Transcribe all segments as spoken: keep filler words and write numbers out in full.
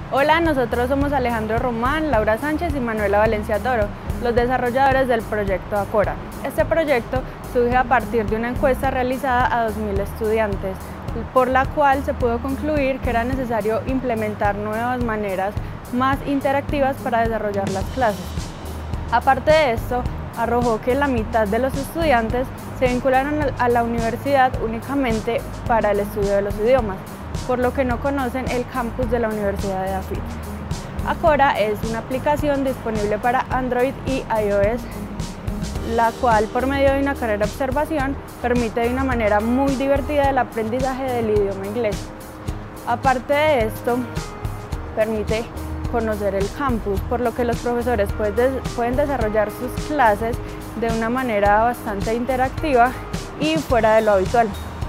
Hola, nosotros somos Alejandro Román, Laura Sánchez y Manuela Valencia Toro, los desarrolladores del proyecto Acora. Este proyecto surge a partir de una encuesta realizada a dos mil estudiantes, por la cual se pudo concluir que era necesario implementar nuevas maneras más interactivas para desarrollar las clases. Aparte de esto, arrojó que la mitad de los estudiantes se vincularon a la universidad únicamente para el estudio de los idiomas, por lo que no conocen el campus de la Universidad de Afit. Acora es una aplicación disponible para Android y iOS, la cual por medio de una carrera de observación permite de una manera muy divertida el aprendizaje del idioma inglés. Aparte de esto, permite conocer el campus, por lo que los profesores pueden desarrollar sus clases de una manera bastante interactiva y fuera de lo habitual.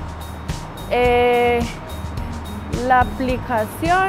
Eh, la aplicación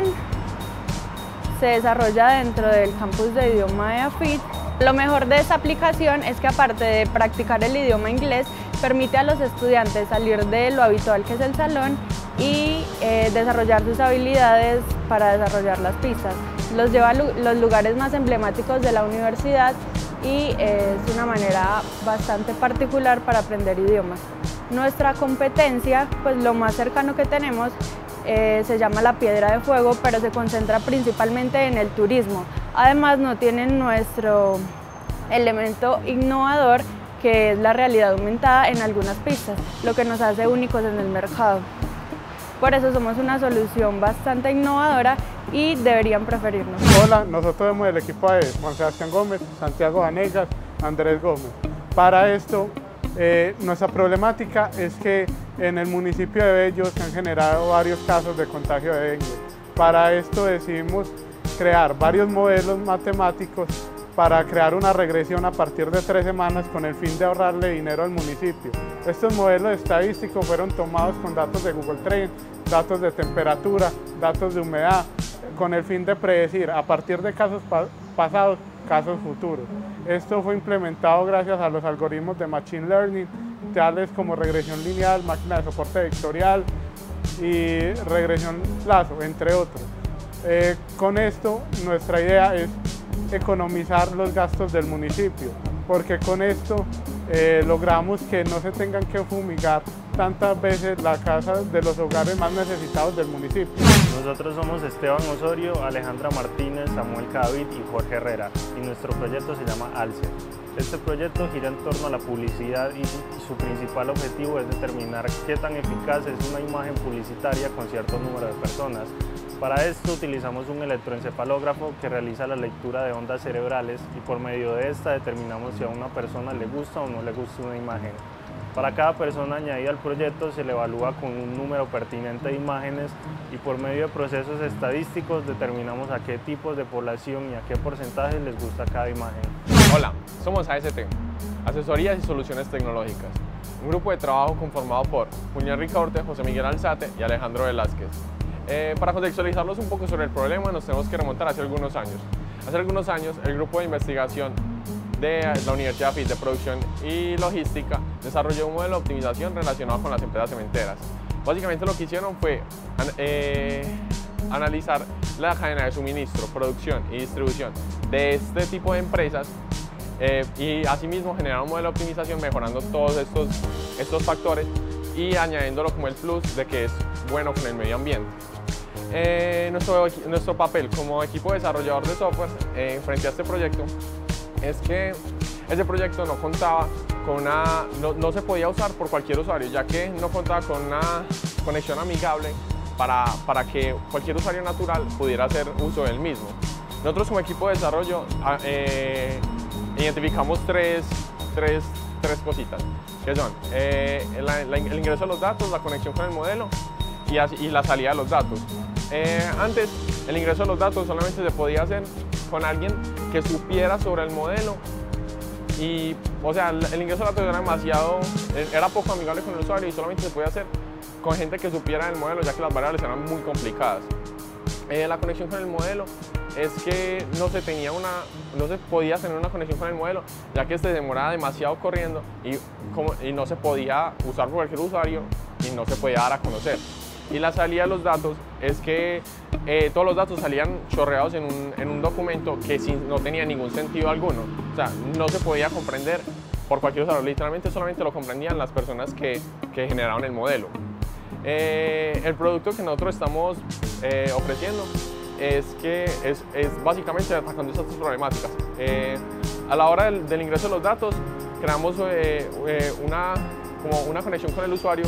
se desarrolla dentro del campus de idioma de Afit. Lo mejor de esta aplicación es que, aparte de practicar el idioma inglés, permite a los estudiantes salir de lo habitual que es el salón y eh, desarrollar sus habilidades para desarrollar las pistas. Los lleva a los lugares más emblemáticos de la universidad y eh, es una manera bastante particular para aprender idiomas. Nuestra competencia, pues lo más cercano que tenemos, eh, se llama la Piedra de Fuego, pero se concentra principalmente en el turismo. Además, no tienen nuestro elemento innovador, que es la realidad aumentada en algunas pistas, lo que nos hace únicos en el mercado. Por eso somos una solución bastante innovadora y deberían preferirnos. Hola, nosotros somos el equipo de Juan Sebastián Gómez, Santiago Vanegas, Andrés Gómez. Para esto, eh, nuestra problemática es que en el municipio de Bello se han generado varios casos de contagio de dengue. Para esto decidimos crear varios modelos matemáticos para crear una regresión a partir de tres semanas con el fin de ahorrarle dinero al municipio. Estos modelos estadísticos fueron tomados con datos de Google Trends, datos de temperatura, datos de humedad, con el fin de predecir a partir de casos pa pasados, casos futuros. Esto fue implementado gracias a los algoritmos de Machine Learning, tales como regresión lineal, máquina de soporte vectorial y regresión plazo, entre otros. Eh, con esto, nuestra idea es economizar los gastos del municipio, porque con esto eh, logramos que no se tengan que fumigar tantas veces la casa de los hogares más necesitados del municipio. Nosotros somos Esteban Osorio, Alejandra Martínez, Samuel Cadavid y Jorge Herrera, y nuestro proyecto se llama ALCE. Este proyecto gira en torno a la publicidad y su principal objetivo es determinar qué tan eficaz es una imagen publicitaria con cierto número de personas. Para esto utilizamos un electroencefalógrafo que realiza la lectura de ondas cerebrales y por medio de esta determinamos si a una persona le gusta o no le gusta una imagen. Para cada persona añadida al proyecto se le evalúa con un número pertinente de imágenes y por medio de procesos estadísticos determinamos a qué tipos de población y a qué porcentaje les gusta cada imagen. Hola, somos A S T, Asesorías y Soluciones Tecnológicas, un grupo de trabajo conformado por Julián Ricaurte, José Miguel Alzate y Alejandro Velázquez. Eh, para contextualizarlos un poco sobre el problema, nos tenemos que remontar hace algunos años. Hace algunos años, el grupo de investigación de la Universidad Afit de Producción y Logística desarrolló un modelo de optimización relacionado con las empresas cementeras. Básicamente lo que hicieron fue eh, analizar la cadena de suministro, producción y distribución de este tipo de empresas eh, y asimismo generar un modelo de optimización mejorando todos estos, estos factores y añadiéndolo como el plus de que es bueno con el medio ambiente. Eh, nuestro, nuestro papel como equipo desarrollador de software eh, frente a este proyecto es que ese proyecto no contaba con una, no, no se podía usar por cualquier usuario, ya que no contaba con una conexión amigable para, para que cualquier usuario natural pudiera hacer uso del mismo. Nosotros como equipo de desarrollo eh, identificamos tres, tres, tres cositas, que son eh, la, la, el ingreso de los datos, la conexión con el modelo y, así, y la salida de los datos. Eh, antes, el ingreso de los datos solamente se podía hacer con alguien que supiera sobre el modelo y, o sea, el, el ingreso de datos era demasiado, era poco amigable con el usuario y solamente se podía hacer con gente que supiera del modelo, ya que las variables eran muy complicadas. Eh, la conexión con el modelo es que no se tenía una, no se podía tener una conexión con el modelo, ya que este demoraba demasiado corriendo y, como, y no se podía usar por cualquier usuario y no se podía dar a conocer. Y la salida de los datos es que eh, todos los datos salían chorreados en un, en un documento que sin, no tenía ningún sentido alguno. O sea, no se podía comprender por cualquier usuario, literalmente solamente lo comprendían las personas que, que generaron el modelo. Eh, el producto que nosotros estamos eh, ofreciendo es que es, es básicamente atacando estas problemáticas. Eh, a la hora del, del ingreso de los datos, creamos eh, eh, una, como una conexión con el usuario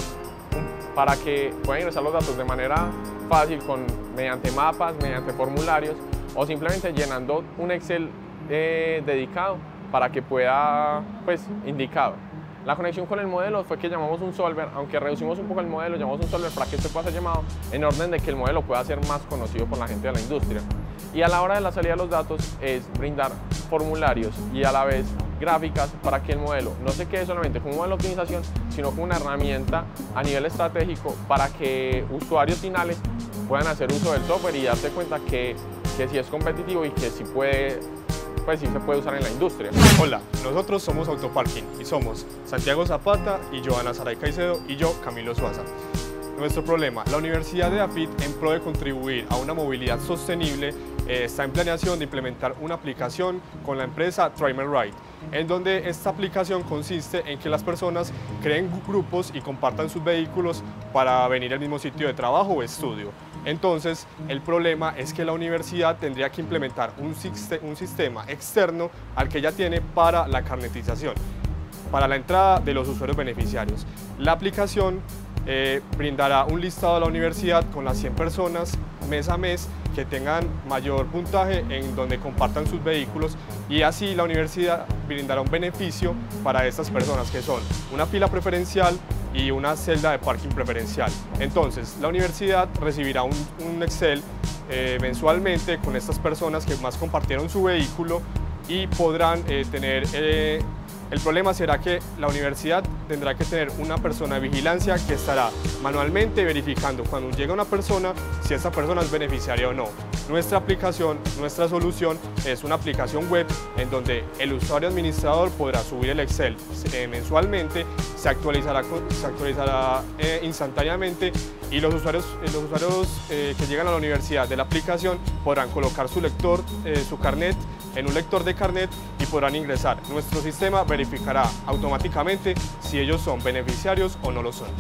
para que pueda ingresar los datos de manera fácil, con, mediante mapas, mediante formularios o simplemente llenando un Excel eh, dedicado para que pueda, pues, indicado. La conexión con el modelo fue que llamamos un solver, aunque reducimos un poco el modelo, llamamos un solver para que este pueda ser llamado en orden de que el modelo pueda ser más conocido por la gente de la industria. Y a la hora de la salida de los datos es brindar formularios y a la vez gráficas para que el modelo no se quede solamente como un modelo de optimización, sino como una herramienta a nivel estratégico para que usuarios finales puedan hacer uso del software y darse cuenta que, que sí es competitivo y que sí puede, pues sí se puede usar en la industria. Hola, nosotros somos Autoparking y somos Santiago Zapata y Joana Saray Caicedo y yo, Camilo Suaza. Nuestro problema, la Universidad de AFIT, en pro de contribuir a una movilidad sostenible, eh, está en planeación de implementar una aplicación con la empresa Trimer Ride, en donde esta aplicación consiste en que las personas creen grupos y compartan sus vehículos para venir al mismo sitio de trabajo o estudio. Entonces, el problema es que la universidad tendría que implementar un, un sistema externo al que ya tiene para la carnetización, para la entrada de los usuarios beneficiarios. La aplicación eh, brindará un listado a la universidad con las cien personas mes a mes que tengan mayor puntaje en donde compartan sus vehículos, y así la universidad brindará un beneficio para estas personas, que son una fila preferencial y una celda de parking preferencial. Entonces, la universidad recibirá un, un Excel eh, mensualmente con estas personas que más compartieron su vehículo y podrán eh, tener... Eh, el problema será que la universidad tendrá que tener una persona de vigilancia que estará manualmente verificando cuando llega una persona si esa persona es beneficiaria o no. Nuestra aplicación, nuestra solución es una aplicación web en donde el usuario administrador podrá subir el Excel eh, mensualmente, se actualizará, se actualizará eh, instantáneamente, y los usuarios, eh, los usuarios eh, que llegan a la universidad de la aplicación podrán colocar su lector, eh, su carnet en un lector de carnet y podrán ingresar. Nuestro sistema verificará automáticamente si ellos son beneficiarios o no lo son.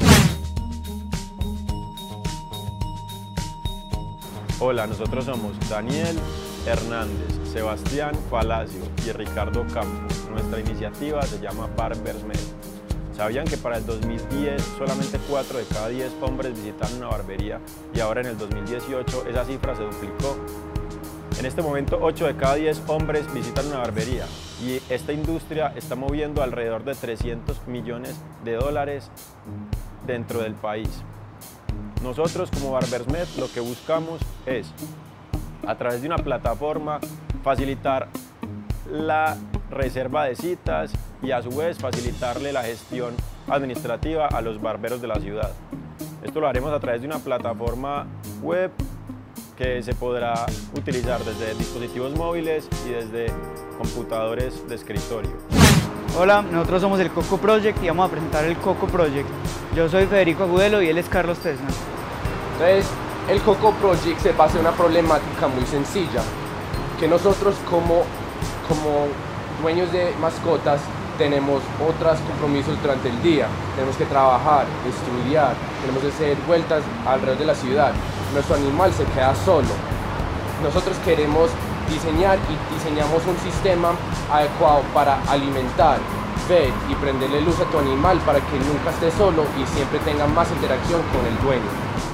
Hola, nosotros somos Daniel Hernández, Sebastián Palacio y Ricardo Campos. Nuestra iniciativa se llama BarbersMed. ¿Sabían que para el dos mil diez solamente cuatro de cada diez hombres visitaron una barbería y ahora en el dos mil dieciocho esa cifra se duplicó? En este momento ocho de cada diez hombres visitan una barbería y esta industria está moviendo alrededor de trescientos millones de dólares dentro del país. Nosotros como BarbersMed lo que buscamos es, a través de una plataforma, facilitar la reserva de citas y a su vez facilitarle la gestión administrativa a los barberos de la ciudad. Esto lo haremos a través de una plataforma web que se podrá utilizar desde dispositivos móviles y desde computadores de escritorio. Hola, nosotros somos el Coco Project y vamos a presentar el Coco Project. Yo soy Federico Agudelo y él es Carlos Tesna. Entonces, el Coco Project se basa en una problemática muy sencilla, que nosotros como, como dueños de mascotas tenemos otros compromisos durante el día. Tenemos que trabajar, estudiar, tenemos que hacer vueltas alrededor de la ciudad. Nuestro animal se queda solo. Nosotros queremos diseñar y diseñamos un sistema adecuado para alimentar, ver y prenderle luz a tu animal para que nunca esté solo y siempre tenga más interacción con el dueño.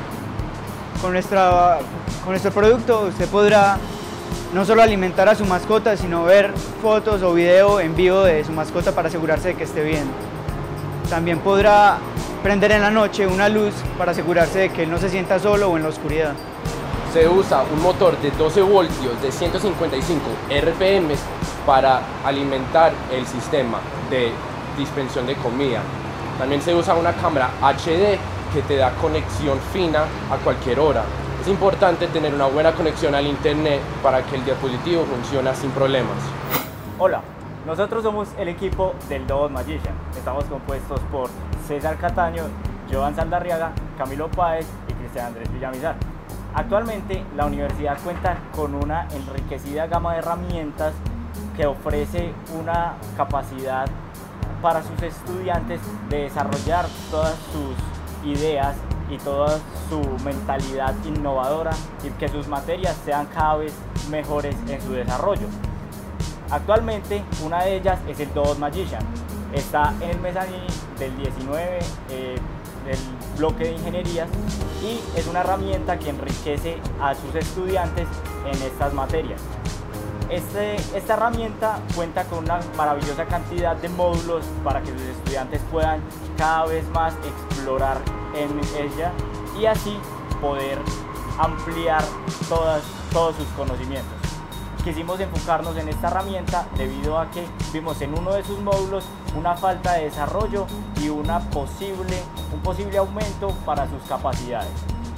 Con, nuestra, con nuestro producto usted podrá no solo alimentar a su mascota, sino ver fotos o video en vivo de su mascota para asegurarse de que esté bien. También podrá prender en la noche una luz para asegurarse de que él no se sienta solo o en la oscuridad. Se usa un motor de doce voltios de ciento cincuenta y cinco R P M para alimentar el sistema de dispensión de comida. También se usa una cámara H D que te da conexión fina a cualquier hora. Es importante tener una buena conexión al internet para que el dispositivo funcione sin problemas. Hola, nosotros somos el equipo del Dog Magician. Estamos compuestos por César Cataño, Joan Saldarriaga, Camilo Páez y Cristian Andrés Villamizar. Actualmente la universidad cuenta con una enriquecida gama de herramientas que ofrece una capacidad para sus estudiantes de desarrollar todas sus ideas y toda su mentalidad innovadora y que sus materias sean cada vez mejores en su desarrollo. Actualmente una de ellas es el Dot Magician. Está en el mezanín del diecinueve eh, del bloque de ingenierías y es una herramienta que enriquece a sus estudiantes en estas materias. Este, esta herramienta cuenta con una maravillosa cantidad de módulos para que sus estudiantes puedan cada vez más explorar en ella y así poder ampliar todas, todos sus conocimientos. Quisimos enfocarnos en esta herramienta debido a que vimos en uno de sus módulos una falta de desarrollo y una posible, un posible aumento para sus capacidades.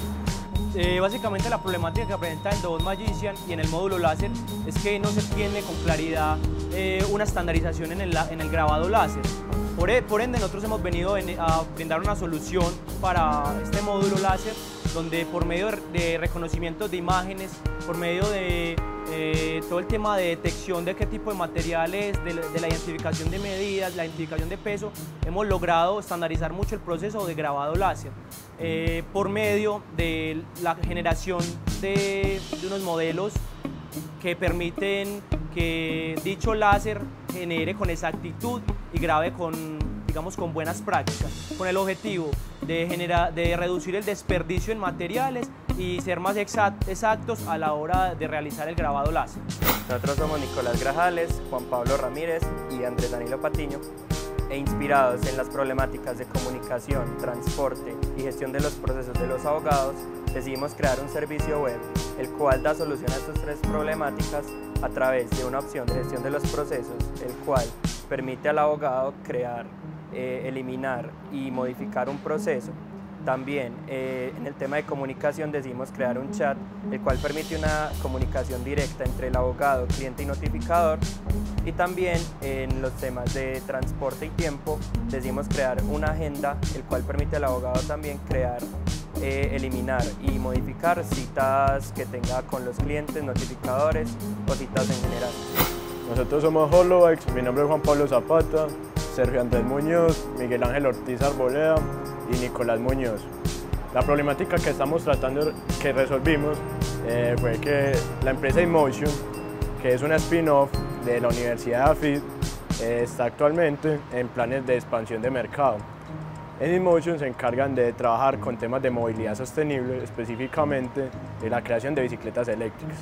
Eh, básicamente la problemática que presenta el Dot Magician y en el módulo láser es que no se tiene con claridad eh, una estandarización en el, en el grabado láser. Por, por ende nosotros hemos venido en, a brindar una solución para este módulo láser donde por medio de reconocimiento de imágenes, por medio de eh, todo el tema de detección de qué tipo de materiales, de, de la identificación de medidas, la identificación de peso, hemos logrado estandarizar mucho el proceso de grabado láser eh, por medio de la generación de, de unos modelos que permiten que dicho láser genere con exactitud y grabe con, digamos, con buenas prácticas, con el objetivo de, generar, de reducir el desperdicio en materiales y ser más exactos a la hora de realizar el grabado láser. Nosotros somos Nicolás Grajales, Juan Pablo Ramírez y Andrés Danilo Patiño, e inspirados en las problemáticas de comunicación, transporte y gestión de los procesos de los abogados, decidimos crear un servicio web, el cual da solución a estas tres problemáticas a través de una opción de gestión de los procesos, el cual permite al abogado crear, eh, eliminar y modificar un proceso. También eh, en el tema de comunicación decidimos crear un chat, el cual permite una comunicación directa entre el abogado, cliente y notificador. Y también en los temas de transporte y tiempo decidimos crear una agenda, el cual permite al abogado también crear, eh, eliminar y modificar citas que tenga con los clientes, notificadores o citas en general. Nosotros somos HoloBikes, mi nombre es Juan Pablo Zapata, Sergio Andrés Muñoz, Miguel Ángel Ortiz Arboleda y Nicolás Muñoz. La problemática que estamos tratando, que resolvimos, eh, fue que la empresa InMotion, que es una spin-off de la Universidad de AFIT, eh, está actualmente en planes de expansión de mercado. En InMotion se encargan de trabajar con temas de movilidad sostenible, específicamente de la creación de bicicletas eléctricas.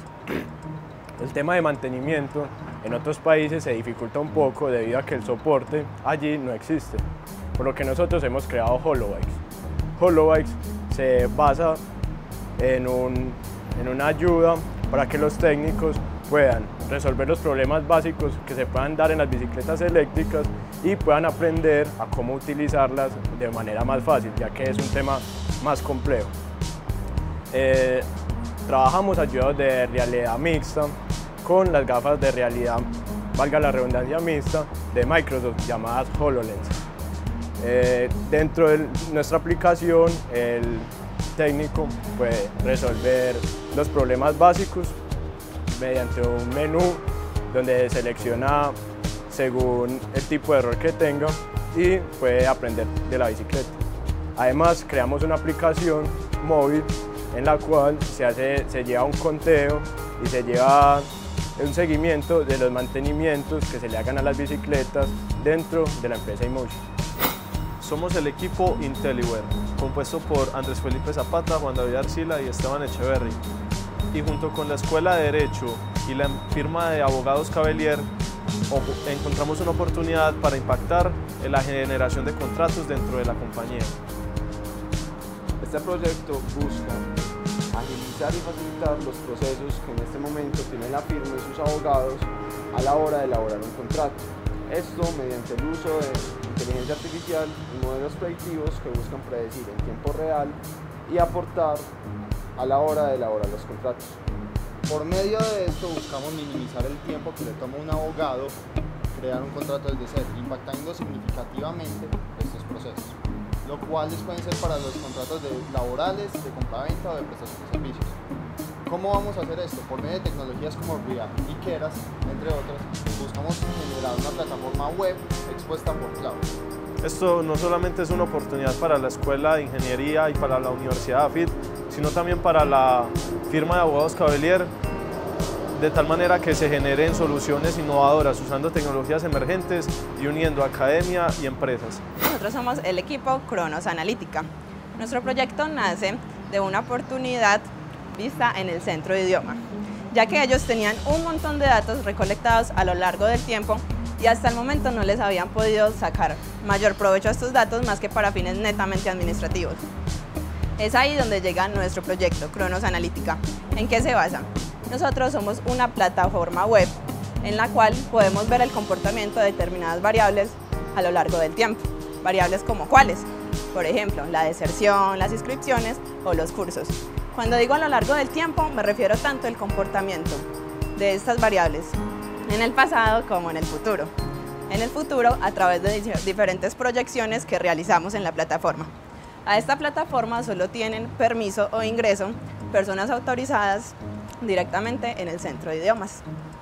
El tema de mantenimiento en otros países se dificulta un poco debido a que el soporte allí no existe, por lo que nosotros hemos creado HoloBikes. HoloBikes se basa en, un, en una ayuda para que los técnicos puedan resolver los problemas básicos que se puedan dar en las bicicletas eléctricas y puedan aprender a cómo utilizarlas de manera más fácil, ya que es un tema más complejo. Eh, trabajamos ayudados de realidad mixta con las gafas de realidad, valga la redundancia, mixta de Microsoft llamadas HoloLens. Eh, dentro de nuestra aplicación, el técnico puede resolver los problemas básicos mediante un menú donde selecciona según el tipo de error que tenga y puede aprender de la bicicleta. Además, creamos una aplicación móvil en la cual se, hace, se lleva un conteo y se lleva un seguimiento de los mantenimientos que se le hagan a las bicicletas dentro de la empresa InMotion. Somos el equipo IntelliWare, compuesto por Andrés Felipe Zapata, Juan David Arcila y Esteban Echeverry. Y junto con la Escuela de Derecho y la firma de abogados Cavelier, encontramos una oportunidad para impactar en la generación de contratos dentro de la compañía. Este proyecto busca agilizar y facilitar los procesos que en este momento tiene la firma y sus abogados a la hora de elaborar un contrato. Esto mediante el uso de inteligencia artificial y modelos predictivos que buscan predecir en tiempo real y aportar a la hora de elaborar los contratos. Por medio de esto buscamos minimizar el tiempo que le toma a un abogado crear un contrato desde cero, impactando significativamente estos procesos. lo cuales pueden ser para los contratos de laborales, de compraventa o de prestación de servicios. ¿Cómo vamos a hacer esto? Por medio de tecnologías como React y Keras, entre otras, buscamos generar una plataforma web expuesta por cloud. Esto no solamente es una oportunidad para la Escuela de Ingeniería y para la Universidad de AFIT, sino también para la firma de abogados Cavelier, de tal manera que se generen soluciones innovadoras usando tecnologías emergentes y uniendo academia y empresas. Nosotros somos el equipo Cronos Analítica. Nuestro proyecto nace de una oportunidad vista en el centro de idioma, ya que ellos tenían un montón de datos recolectados a lo largo del tiempo y hasta el momento no les habían podido sacar mayor provecho a estos datos más que para fines netamente administrativos. Es ahí donde llega nuestro proyecto Cronos Analítica. ¿En qué se basa? Nosotros somos una plataforma web en la cual podemos ver el comportamiento de determinadas variables a lo largo del tiempo. Variables como cuáles, por ejemplo, la deserción, las inscripciones o los cursos. Cuando digo a lo largo del tiempo me refiero tanto al comportamiento de estas variables en el pasado como en el futuro. En el futuro a través de diferentes proyecciones que realizamos en la plataforma. A esta plataforma solo tienen permiso o ingreso personas autorizadas directamente en el centro de idiomas.